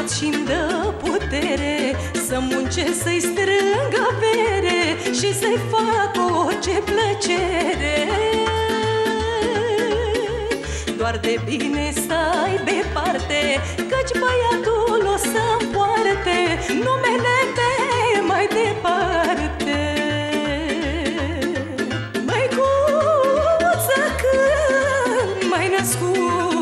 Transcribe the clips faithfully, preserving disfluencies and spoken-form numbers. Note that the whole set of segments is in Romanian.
toți și-mi dă putere să muncesc, să-i strâng avere și să-i fac orice plăcere. Doar de bine stai pe parte, căci băiatul o să-mi poarte numele meu mai departe. Măicuță, când m-ai născut,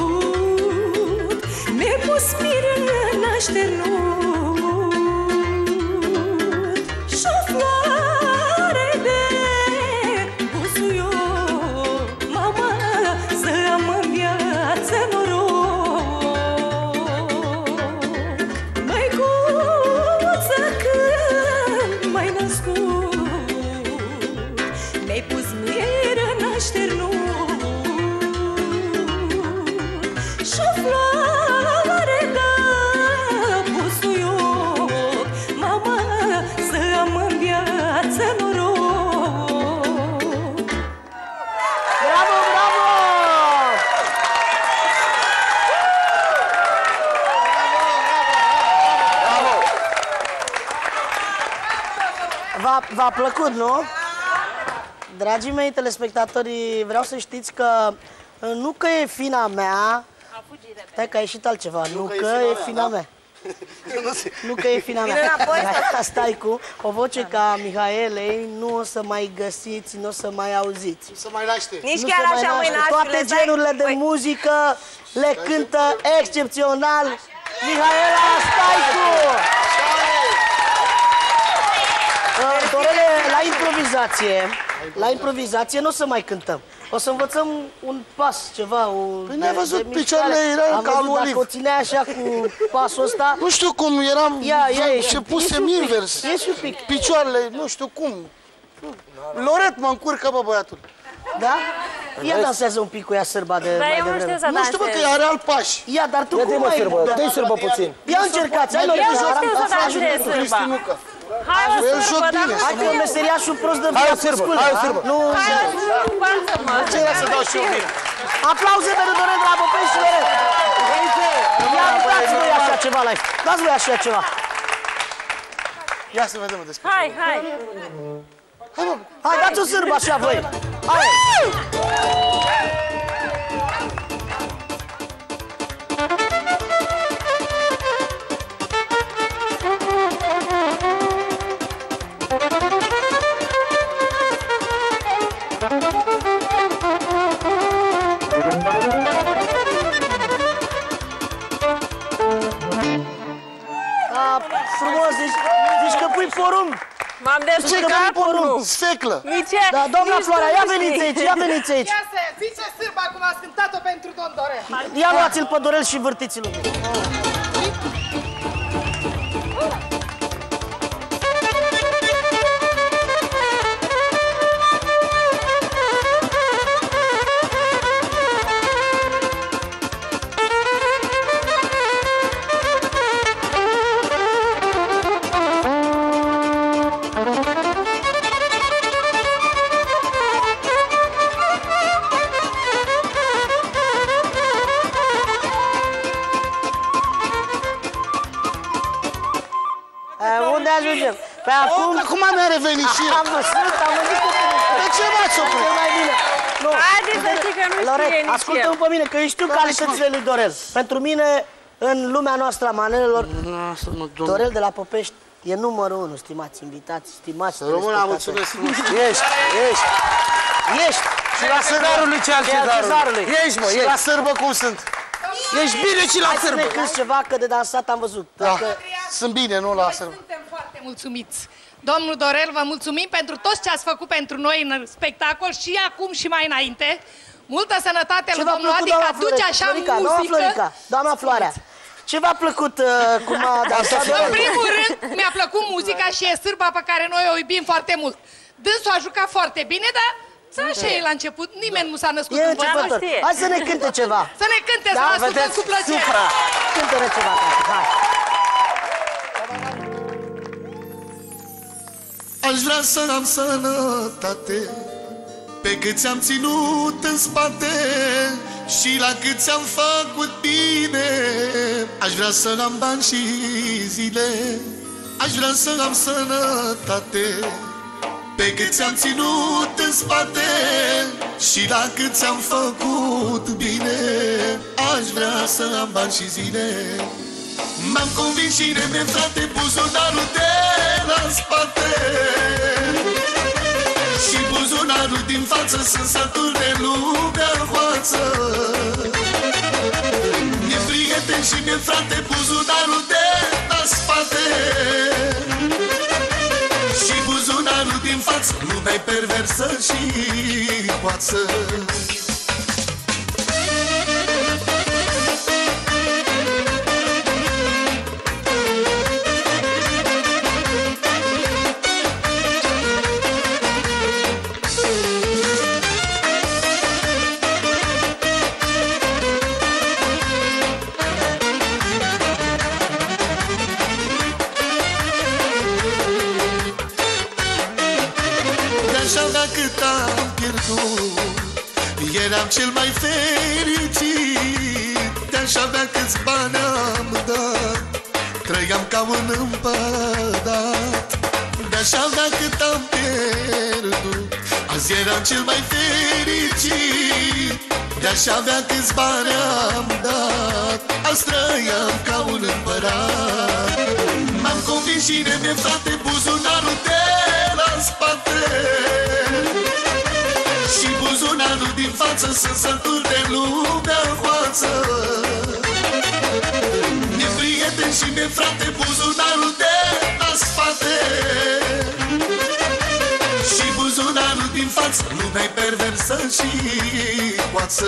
mi-ai pus miră în așternut și-o floare de busuioc, mama, să am în viață noroc. Măicuță, când m-ai născut, mi-ai pus miră în așternut și-o floare de busuioc, mama, să am în viață noroc. Bravo, bravo! V-a plăcut, nu? Dragii mei telespectatori, vreau să știți că nu că e fina mea, stai că a ieșit altceva, nu că e fina mea. Nu că e fina mea. Stai cu o voce ca Mihaelei, nu o să mai găsiți, nu o să mai auziți. Nu să mai naște. Nici chiar așa mâinașule. Toate genurile de muzică le cântă excepțional Mihaela Staicu. Dorele, la improvizație, la improvizație nu o să mai cântăm. O să învățăm un pas, ceva, un... Păi n-ai văzut, picioarele erau ca lui Oliv. Dacă o ținea așa cu pasul ăsta... Nu știu cum, eram... Ia, ia, ia. Ce pusem invers. Ieși un pic. Picioarele, nu știu cum. Loret mă încurcă, bă, băiatul. Da? Ia dansează un pic cu ea sârba de mai devreme. Nu știu, bă, că ea are alt pași. Ia, dar tu cum mai... Dă-i sârbă puțin. Ia încercați, hai, Eu nu știu să dansez sârba. Hai o sârbă, dar nu hai că e meseriașul prost de Hai o sârbă, hai o sârbă. Hai o sârbă, mă. Ce era să dau și eu bine? Aplauze pentru Dorel de la Popești și Dorel. Ia, dați voi așa ceva la ei. Dați voi așa ceva. Ia să vedem despre ce. Hai, hai. Hai, dați o sârbă așa voi. Hai. Frumos, deci, deci că pui porumb. M-am descurcat porumb. Sfeclă. Nici Da, doamna Floarea, ia veniți aici, ia veniți aici. Ia să zice sârba cum ați cântat-o pentru Don Dorel. Ia luați-l pe Dorel și vârtiți-l. Unde ajungem? Pe acum... Acum mi-a revenit și Am văzut, am văzut că... De ce m-ați oprit? Mai bine. Nu. Haideți să zic că nu știe Loret, nici ascultă-mă el. pe mine, că eu știu calitățile lui Dorel. Pentru mine, în lumea noastră a manelelor, Dorel de la Popești e numărul unu, stimați invitați, stimați Româna, mulțumesc frumos. Ești, ești, ești. Și la sărarului ce al cezarului. Ești, mă, Și la sârbă cum sunt? ești bine și la Hai să sârbă. ne cânti ceva, că de dansat am văzut. Da, sunt bine, nu la sârbă. Suntem foarte mulțumiți. Domnul Dorel, vă mulțumim pentru tot ce ați făcut pentru noi în spectacol și acum și mai înainte. Multă sănătate lui domnul Adi, că aduce așa Florica, muzică. doamna Florica, doamna Floarea, ce v-a plăcut uh, cum a dansat? În primul rând, mi-a plăcut muzica și e sârba pe care noi o iubim foarte mult. Dânsul a jucat foarte bine, dar așa e la început, nimeni nu s-a născut E în începător. Hai să ne cânte ceva. Să ne cânte, să Da, vă ascultăm vedeți? cu plăcere. Supra. Cântă-ne ceva, tati, hai. Aș vrea să am sănătate, pe cât ți-am ținut în spate și la cât ți-am făcut bine. Aș vrea să am bani și zile, aș vrea să am sănătate, pe cât ți-am ținut în spate și la cât ți-am făcut bine. Aș vrea să am bani și zile. M-am convins și ne frate, buzunarul de la spate și buzunarul din față, sunt satur de lumea hoață. Mi-e prieten și mi-e frate, buzunarul de la spate și buzunarul din față, lumea-i perversă și hoață. Cât am pierdut, eram cel mai fericit. De-aș avea câți bani am dat, trăiam ca un împărat. De-aș avea cât am pierdut, azi eram cel mai fericit. De-aș avea câți bani am dat, azi trăiam ca un împărat. M-am convins și ne-mi frate, buzunarul de la spate și buzunarul din față, sunt satur de lumea hoață. Mi-e prieten și mi-e frate, buzunarul de la spate și buzunarul din față, lumea-i perversă și hoață.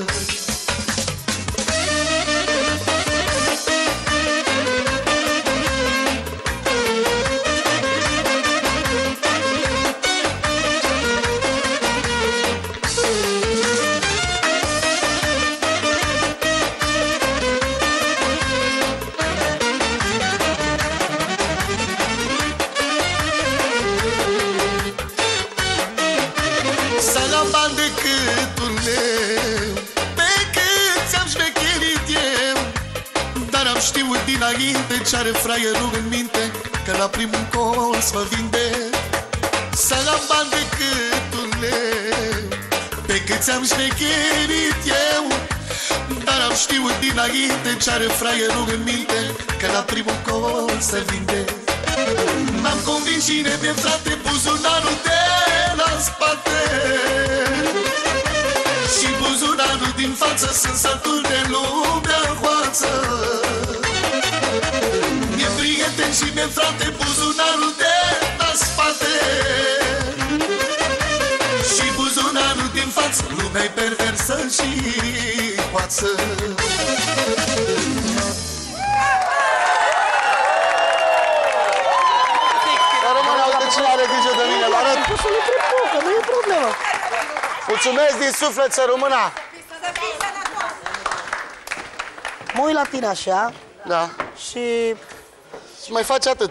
Ce-are fraierul în minte, că la primul colț mă vinde. Să am bani decât un leu, pe cât ți-am șmecherit eu. Dar am știut dinainte ce-are fraierul în minte, că la primul colț se vinde. M-am convins și ne-mi frate, buzunarul de la spate și buzunarul din față, sunt satur de lumea hoață. Mi-e prieten și mi-e frate, buzunarul de la spate și buzunarul din față, lumea-i perversă și hoață. Dar rămâne, uite cine are grijă de mine, la rând. Poți să le trebuie, că nu e problemă. Mulțumesc din suflet, să rămână. Mă uit la tine așa. Da. Și... Și mai faci atât.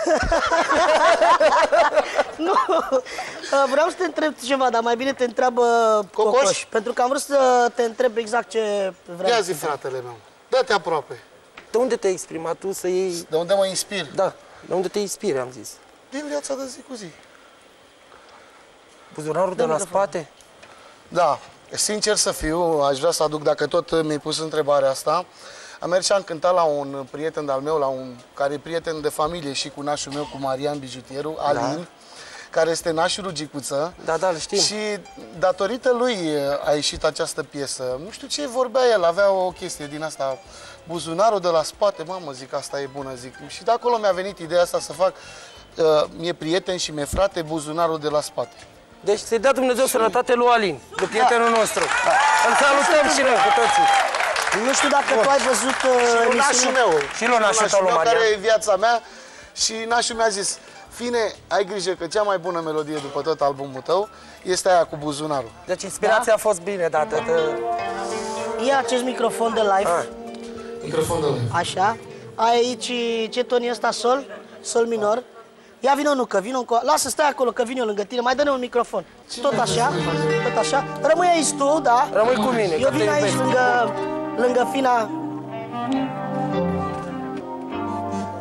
Nu, vreau să te întreb ceva, dar mai bine te întreabă Cocoș. Cocoș, pentru că am vrut să te întreb exact ce vreau. Ia zi, fratele meu, dă-te aproape. De unde te-ai exprimat tu să iei... De unde mă inspir? Da, de unde te inspiri, am zis. Din viața de zi cu zi. Buzunarul de, de la spate? Da, sincer să fiu, aș vrea să aduc, dacă tot mi-ai pus întrebarea asta, am mers și am cântat la un prieten de-al meu, la un care e prieten de familie și cu nașul meu, cu Marian Bijutieru, Alin, da, care este nașul Rugicuță. Da, da, îl știm. Și datorită lui a ieșit această piesă. Nu știu ce vorbea el, avea o chestie din asta, buzunarul de la spate, mamă, zic, asta e bună, zic. Și de acolo mi-a venit ideea asta să fac, uh, mie prieten și mie frate, buzunarul de la spate. Deci să-i dea Dumnezeu și sănătate lui Alin, de prietenul da. nostru. Da. Îl salutăm și noi cu toții. Nu știu dacă Bun. tu ai văzut uh, și nașul meu. Și lui nașul tău, lui Marian. Care e viața mea. Și nașul mi-a zis, Fine, ai grijă că cea mai bună melodie după tot albumul tău este aia cu buzunarul. Deci inspirația da? a fost bine dată. E acest microfon de live. Ah. Microfon de live. Așa. Ai aici, ce ton e ăsta? Sol? Sol minor. Ia vină, Nucă, vină încă. Lasă, stai acolo, că vin eu lângă tine. Mai dă-ne un microfon. Tot așa, tot așa. Rămâi aici tu, da? Rămâi cu mine. Eu vin aici lângă, lângă Fina.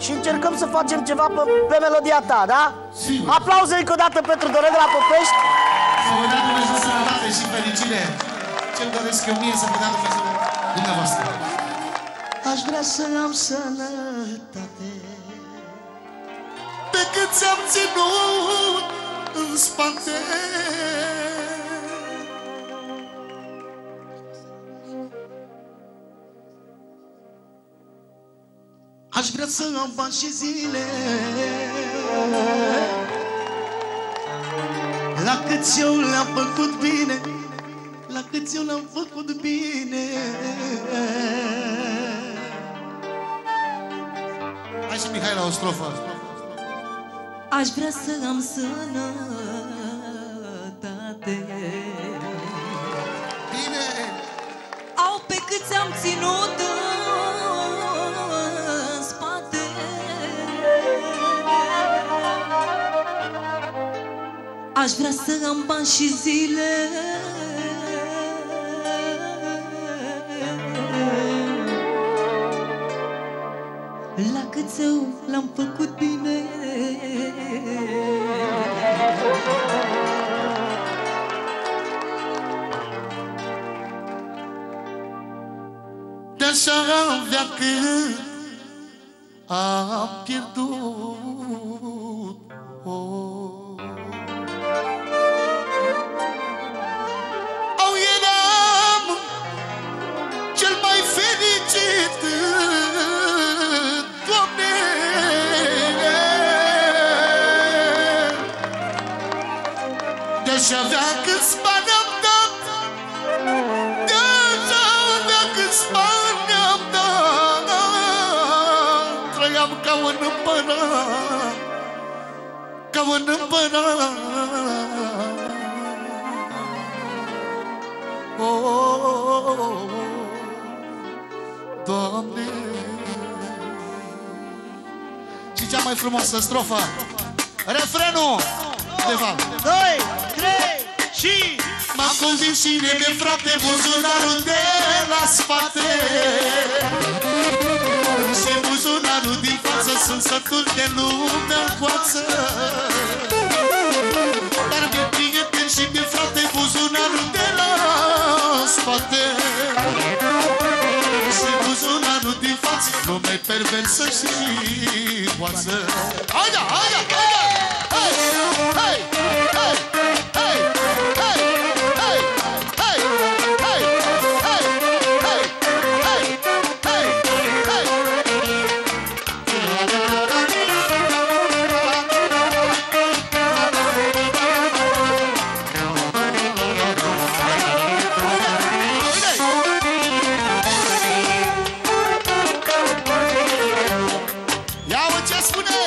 și încercăm să facem ceva pe, pe melodia ta, da? Sigur. Aplauze încă o dată pentru Dorel de la Popești. Să vă dea Dumnezeu sănătate și fericire. Ce-mi doresc eu mie să vă dea Dumnezeu dumneavoastră. Aș vrea să am sănătate pe cât ți-am ținut în spate. Aș vrea să am bani și zile la cât eu le-am făcut bine, la cât eu le-am făcut bine. Hai și Mihai la o strofă. Aș vrea să am sănătate Bine! Au pe cât ți-am ținut în spate. Aș vrea să am bani și zile la cât eu l-am făcut bine. De-așa avea cât am pierdut. Oh. Au eram cel mai fericit, Doamne. De-aș avea câți bani am dat, de-aș avea câți bani am dat, trăiam ca un împărat, ca un împărat. Oh, oh, oh, oh, Doamne. Și cea mai frumoasă strofă, refrenul, undeva. Doi, trei și m-am convins și mie, frate, buzunarul de la spate și buzunarul din față, sunt sătul de lumea în coață. Dar mi-e prieten și mie, frate, buzunarul de la spate și buzunarul din față, lumea-i perversă și boață. Haida, haida, haida! Hai, hai, hai, hai, hai, hai, hai, hai, hai, hai, hai, hai, hai. Ia-mă ce spune!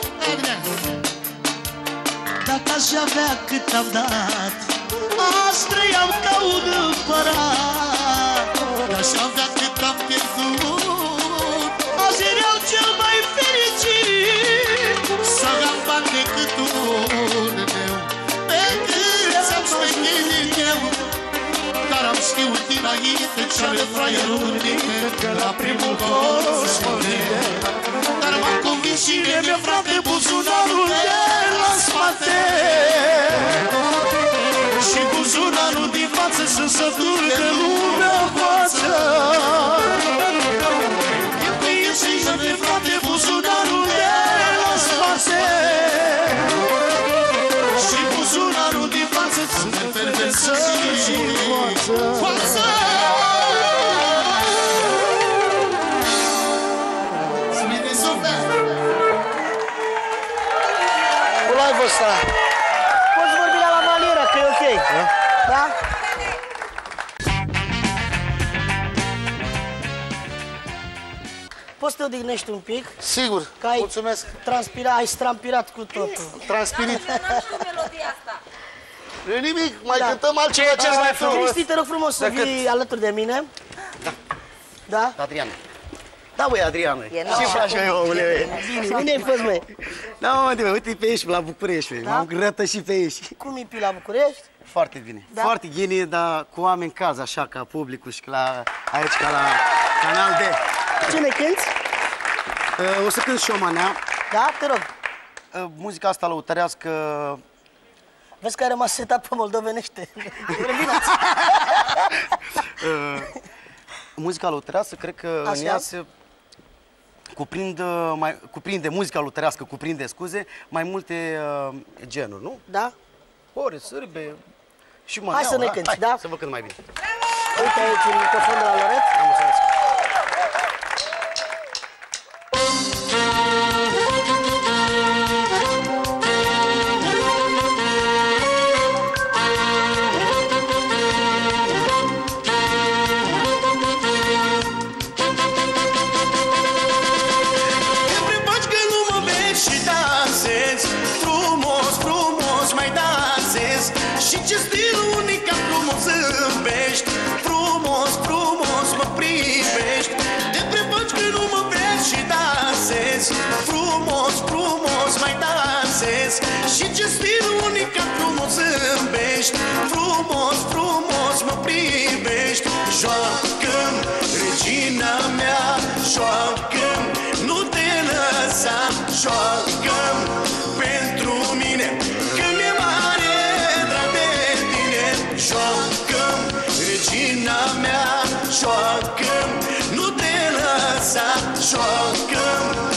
Dacă aș avea cât am dat, aș trăiam ca un împărat. Dacă aș avea cât am pierdut, aș era cel mai fericit. Să am bani decât un meu, pe cât ți-am șmecherit eu. Dar am știut dinainte ce-are fraierul nimeni, că la primul colț mărie. Dar m-am convins și mie, frate, buzunarul de la spate și buzunarul din față, sunt sătul de lumea în față. E prins și mie, frate, buzunarul de la spate și buzunarul din față, sunt de perversă și coață. Ăsta. Poți vorbi la la manieră, că e ok. Da? Da? Poți să te odihnești un pic? Sigur, că ai mulțumesc. Transpira, ai transpirat cu totul. Transpirit. melodia asta. Nu e nimic, mai Da. cântăm altceva ce mai frumos. Cristi, te rog frumos să Decât- vii alături de mine. Da. Da? Adrian. Da, băi, Adrian. E Ce faci, măi, omule? Bine, unde ai fost, măi? Da, mă, mă, uite pe aici, la București, măi. Da? M-am rătășit pe aici. Cum e pe la București? Foarte bine. Da? Foarte bine, dar cu oameni în caz, așa, ca publicul și la, aici, ca la Canal D. Ce ne cânti? Uh, o să cânt și o manea. Da, te rog. Uh, muzica asta lăutărească... Vezi că ai rămas setat pe moldovenește. Revinați. uh, muzica lăutărească, cred că Așa. în ea se cuprind, uh, mai, cuprinde, muzica lăutărească cuprinde, scuze, mai multe uh, genuri, nu? Da? Ore, sârbe și Hai să ne da? cânti, Hai, da? să vă cânt mai bine. Uite aici un microfon de la Loret. Am înțeles. Și ce stil unic am frumos zâmbești, frumos, frumos mă privești. Te prefaci că nu mă vezi și dansezi, frumos, frumos mai dansezi. Și ce stil unic am frumos zâmbești, frumos, frumos mă privești. Joacă-mi, regina mea, joacă-mi, nu te lăsa, joacă-mi pentru mine, că mi-e mare drag de tine. Joacă-mi, regina mea, joacă-mi, nu te lăsa, joacă-mi